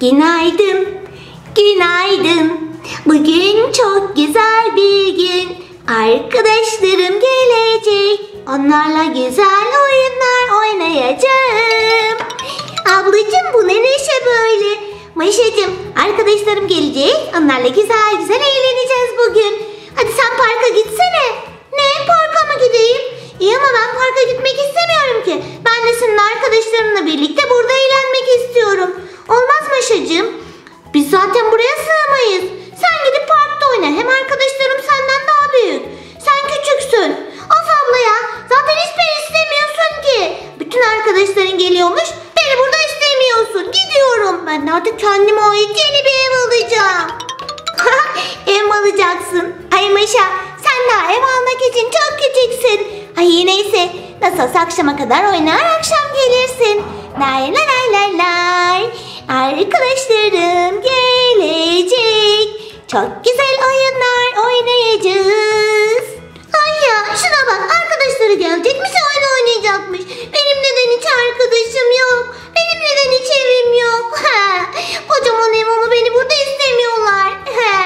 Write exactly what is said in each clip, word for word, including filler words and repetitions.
Günaydın, günaydın. Bugün çok güzel bir gün. Arkadaşlarım gelecek. Onlarla güzel oyunlar oynayacağım. Ablacığım, bu ne neşe böyle? Maşacığım, arkadaşlarım gelecek. Onlarla güzel güzel eğleneceğiz bugün. Hadi sen parka gitsene. Ne, parka mı gideyim? İyi ama ben parka gitmek istemiyorum ki. Ben de senin arkadaşlarınla birlikte burada eğlenmek istiyorum. Olmaz Maşacığım. Biz zaten buraya sığamayız. Sen gidip parkta oyna. Hem arkadaşlarım senden daha büyük. Sen küçüksün. Of abla ya. Zaten hiçbir istemiyorsun ki. Bütün arkadaşların geliyormuş. Beni burada istemiyorsun. Gidiyorum. Ben de artık kendime ait yeni bir ev alacağım. Ev mi alacaksın? Ay Maşa, sen daha ev almak için çok küçüksün. Ay neyse. Nasıl olsa akşama kadar oynar, akşam gelirsin. Lay lay lay lay lay. Arkadaşlarım gelecek. Çok güzel oyunlar oynayacağız. Ay ya, şuna bak, arkadaşları gelecekmiş, oyun oynayacakmış. Benim neden hiç arkadaşım yok? Benim neden hiç evim yok? Kocaman ev ama beni burada istemiyorlar.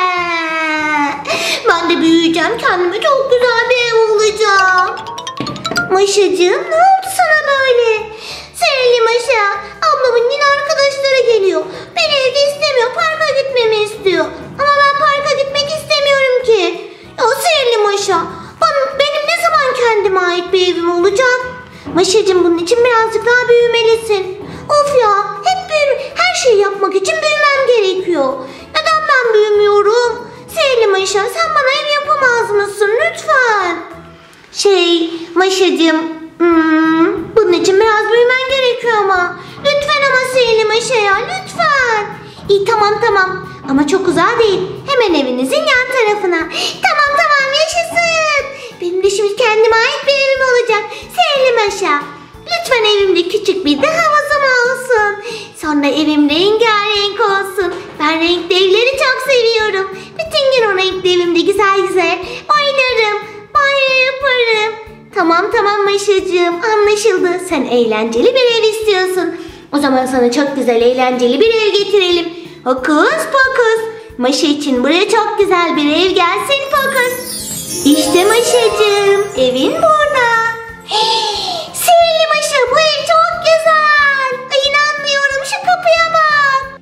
Ben de büyüyeceğim, kendime çok güzel bir ev olacağım. Maşacığım, ne oldu sana böyle? Sevgili Maşa, ablamın yine arkadaşları geliyor. Beni evde istemiyor, parka gitmemi istiyor. Ama ben parka gitmek istemiyorum ki. Ya sevgili Maşa, bana, benim ne zaman kendime ait bir evim olacak? Maşacığım, bunun için birazcık daha büyümelisin. Of ya, hep büyüm, her şeyi yapmak için büyümem gerekiyor. Neden ben büyümüyorum? Sevgili Maşa, sen bana ev yapamaz mısın lütfen? Şey Maşacığım, hmm, bunun için biraz büyümen gerekiyor ama. Lütfen ama sevgili Maşa ya, lütfen. İyi tamam tamam, ama çok uzağa değil. Hemen evinizin yan tarafına. Tamam tamam, yaşasın. Benim de şimdi kendime ait bir evim olacak. Sevgili Maşa, lütfen evimde küçük bir de havuzum olsun. Sonra evim rengarenk olsun. Ben renkli evleri çok seviyorum. Bütün gün o renkli evimde güzel güzel oynarım. Banyo yaparım. Tamam tamam Maşacığım, anlaşıldı. Sen eğlenceli bir ev istiyorsun. O zaman sana çok güzel eğlenceli bir ev getirelim. Hokus pokus. Maşa için buraya çok güzel bir ev gelsin fokus. İşte Maşacığım, evin burada. Sevgili Maşa, bu ev çok güzel. Ay inanmıyorum, şu kapıya bak.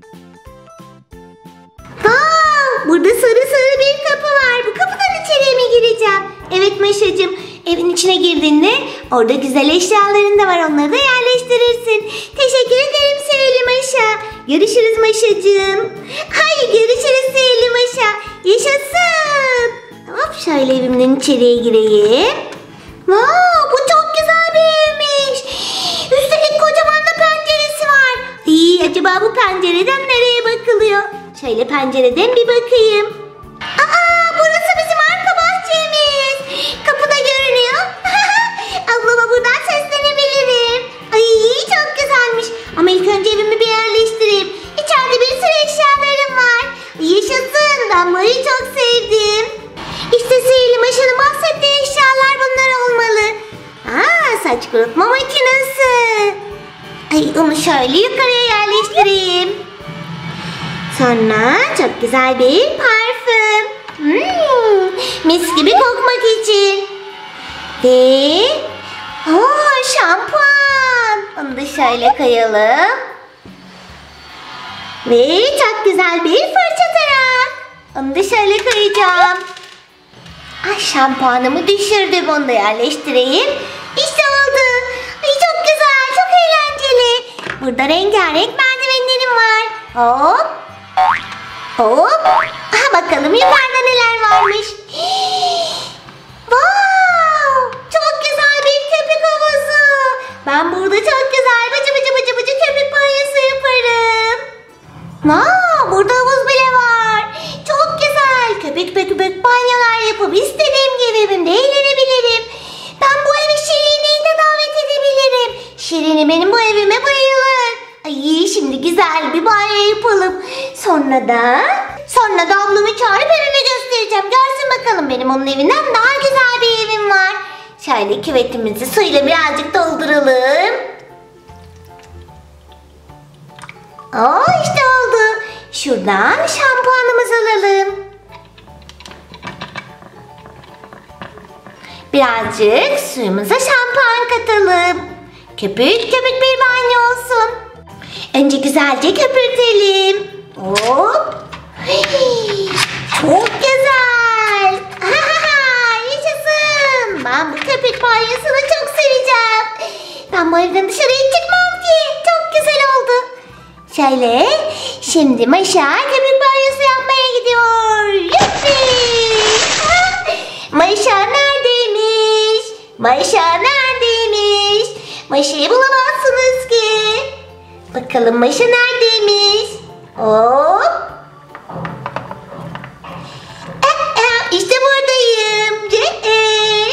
Aa, burada sarı sarı bir kapı var. Bu kapıdan içeriye mi gireceğim? Evet Maşacığım, evin içine girdiğinde orada güzel eşyaların da var, onları da yerleştirirsin. Teşekkür ederim sevgili Maşa. Görüşürüz Maşacığım. Hayır, görüşürüz sevgili Maşa. Yaşasın. Hop, şöyle evimden içeriye gireyim. Wow, bu çok güzel bir evmiş. Üstelik kocaman da penceresi var. İyi, acaba bu pencereden nereye bakılıyor? Şöyle pencereden bir bakayım. Aa, burası bizim arka bahçemiz. Kapıda görünüyor. Ablama buradan seslenebilirim. Ay, çok güzelmiş. Ama ilk önce evimi bir yerleştireyim. İçeride bir sürü eşyalarım var. Yaşasın, ben burayı çok sevdim. İşte sevgili Maşa'nın bahsettiği eşyalar bunlar olmalı. Aa, saç kurutma makinesi. Ay, onu şöyle yukarıya yerleştireyim. Sonra çok güzel bir parfüm. Hmm, mis gibi kokmak için. Ve aa, şampuan. Onu da şöyle koyalım. Ve çok güzel bir fırça tarak. Onu da şöyle koyacağım. Ay, şampuanımı düşürdüm, onu da yerleştireyim. İşte oldu. Ay, çok güzel, çok eğlenceli. Burada rengarenk merdivenlerim var. Hop. Hop. Aha, bakalım yukarıda neler varmış. Wow, çok güzel bir köpük havuzu. Ben burada çok güzel bıcı bıcı bıcı bıcı köpük banyosu yaparım. Wow, burada havuz bile var. Çok güzel. Köpük köpük banyolar yapıp istediğim gibi evimde eğlenebilirim. Ben bu eve Şirin'i de davet edebilirim. Şirin'i benim bu evime bayılır. Ay, şimdi güzel bir banyo yapalım. Sonra da sonra da ablamı çağırıp evimi göstereceğim. Görsün bakalım, benim onun evinden daha güzel bir evim var. Şöyle küvetimizi suyla birazcık dolduralım. Aa, işte oldu. Şuradan şampuanımızı alalım. Birazcık suyumuza şampuan katalım. Köpük köpük bir banyo olsun. Önce güzelce köpürtelim. Hop. Hey, çok güzel. Yaşasın. Ben bu köpük banyosunu çok seveceğim. Ben bu evden dışarıya çıkmam ki. Çok güzel oldu. Şöyle. Şimdi Maşa köpük banyosu yapmaya gidiyor. Yuppi. Maşa neredeymiş? Maşa neredeymiş? Maşa'yı bulamazsınız ki. Bakalım Maşa neredeymiş? Hop. Ee, e, işte buradayım. Ee,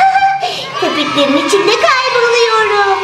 köpüklerin içinde kayboluyorum.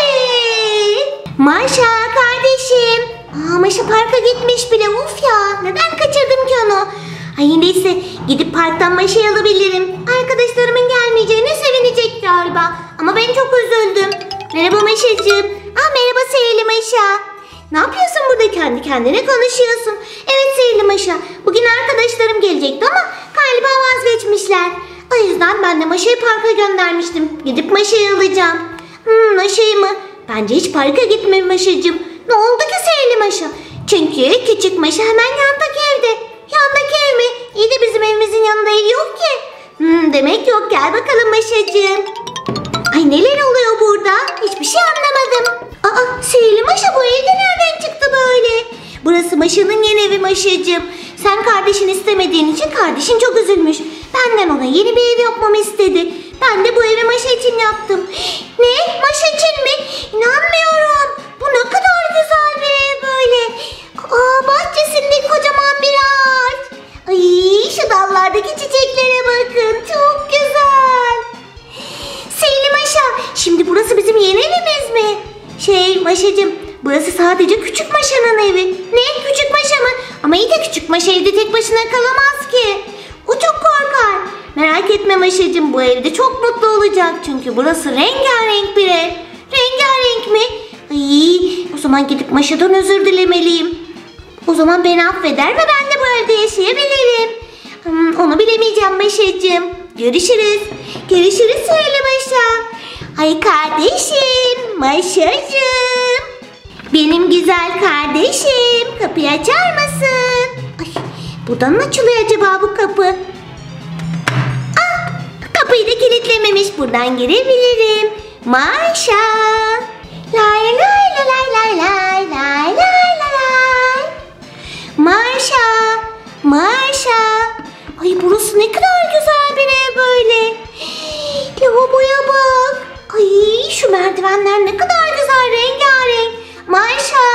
Yuppi. Maşa kardeşim. Aa, Maşa parka gitmiş bile. Uf ya. Neden kaçırdım ki onu? Ay neyse, gidip parktan Maşa'yı alabilirim. Arkadaşlarımın gelmeyeceğine sevinecek galiba. Ama ben çok üzüldüm. Merhaba Maşacığım. Aa, merhaba Sihirli Maşa. Ne yapıyorsun burada, kendi kendine konuşuyorsun? Evet Sihirli Maşa. Bugün arkadaşlarım gelecekti ama galiba vazgeçmişler. O yüzden ben de Maşa'yı parka göndermiştim. Gidip Maşa'yı alacağım. Hmm, Maşa'yı mı? Bence hiç parka gitme Maşacığım. Ne oldu ki Sihirli Maşa? Çünkü küçük Maşa hemen yandaki evde. Yandaki ev mi? İyi de bizim evimizin yanında ev yok ki. Hmm, demek yok. Gel bakalım Maşacığım. Ay neler oluyor burada? Hiçbir şey anlamadım. Aa, Sihirli Maşa, bu evde nereden çıktı böyle? Burası Maşa'nın yeni evi Maşacığım. Sen kardeşin istemediğin için kardeşin çok üzülmüş. Benden ona yeni bir ev yapmamı istedi. Ben de bu evi Maşa için yaptım. Ne? Maşa için mi? İnanmıyorum. Bu ne kadar güzel bir ev böyle. Aa, bahçesinde kocaman bir ağaç. Ay, şu dallardaki çiçeklere bakın. Çok güzel. Sihirli Maşa, şimdi burası bizim yeni evimiz mi? Şey Maşacığım, burası sadece küçük Maşa'nın evi. Ne? Küçük Maşa mı? Ama iyi de küçük Maşa evde tek başına kalamaz ki. O çok korkar. Merak etme Maşacığım, bu evde çok mutlu olacak. Çünkü burası rengarenk bir ev. Rengarenk mi? Ay, o zaman gidip Maşa'dan özür dilemeliyim. O zaman beni affeder ve ben de bu evde yaşayabilirim. Hmm, onu bilemeyeceğim Maşacığım. Görüşürüz. Görüşürüz Sihirli Maşa. Ay kardeşim, Maşacığım. Benim güzel kardeşim. Kapıyı açar mısın? Ay, buradan mı açılıyor acaba bu kapı? Ah, kapıyı da kilitlememiş. Buradan girebilirim. Maşa. Lay lay lay lay lay lay lay lay. Maşa. Maşa. Ay burası ne kadar güzel bir ev böyle. Lavaboya bak. Ay şu merdivenler ne kadar güzel, rengarenk. Maşa.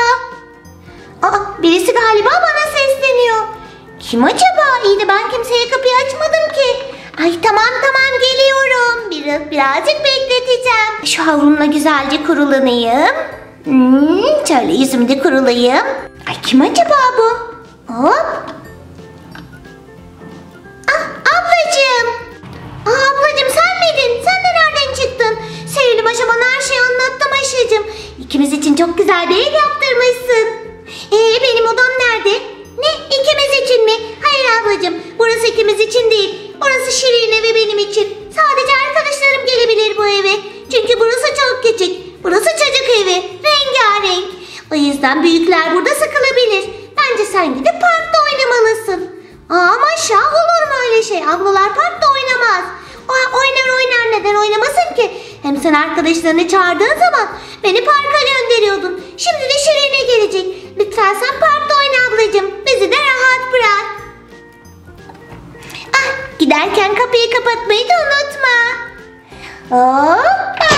Aa, birisi galiba bana sesleniyor. Kim acaba? İyi de ben kimseye kapıyı açmadım ki. Ay tamam tamam geliyorum. Biraz, birazcık bekleteceğim. Şu havlumla güzelce kurulanayım. Hmm, şöyle yüzümü de kurulayayım. Ay kim acaba bu? Hop. Ah ablacığım. Aa, ablacığım sen miydin? Sen de nereden çıktın? Sihirli Maşa bana her şeyi anlattı Maşacığım. İkimiz için çok güzel bir ev yaptırmışsın. Ee benim odam nerede? Ne? İkimiz için mi? Hayır ablacığım. Burası ikimiz için değil. Burası Şirin ve benim için. Sadece arkadaşlarım gelebilir bu eve. Çünkü burası çok küçük. Burası çocuk evi. Rengarenk. O yüzden büyükler burada sıkılabilir. Bence sen gidip parkta oynamalısın. Aa Maşa, olur mu öyle şey? Ablalar parkta oynamaz. O, oynar oynar, neden oynamasın ki? Hem sen arkadaşlarını çağırdığın zaman beni parka gönderiyordun. Şimdi de Şirin'e gelecek. Lütfen sen parkta oyna ablacığım. Bizi de rahat bırak. Ah, giderken kapıyı kapatmayı da unutma. Hoppa.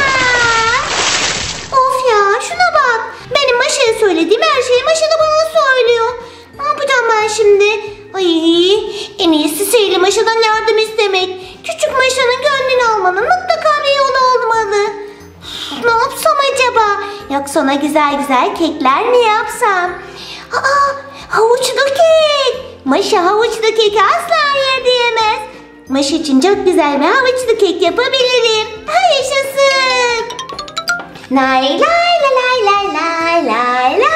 Of ya, şuna bak. Benim Maşa'ya söylediğim her şeyi Maşa da bana söylüyor. Ne yapacağım ben şimdi? Ay, en iyisi Sihirli Maşa'dan yardım istemek. Küçük Maşa'nın gönlünü almanın mutlaka bir yolu olmalı. Ne yapsam acaba? Yoksa ona güzel güzel kekler mi yapsam? Aa, havuçlu kek. Maşa havuçlu keki asla yer diyemez. Maşa için çok güzel bir havuçlu kek yapabilirim. Ha, yaşasın. Lay lay lay lay lay lay lay.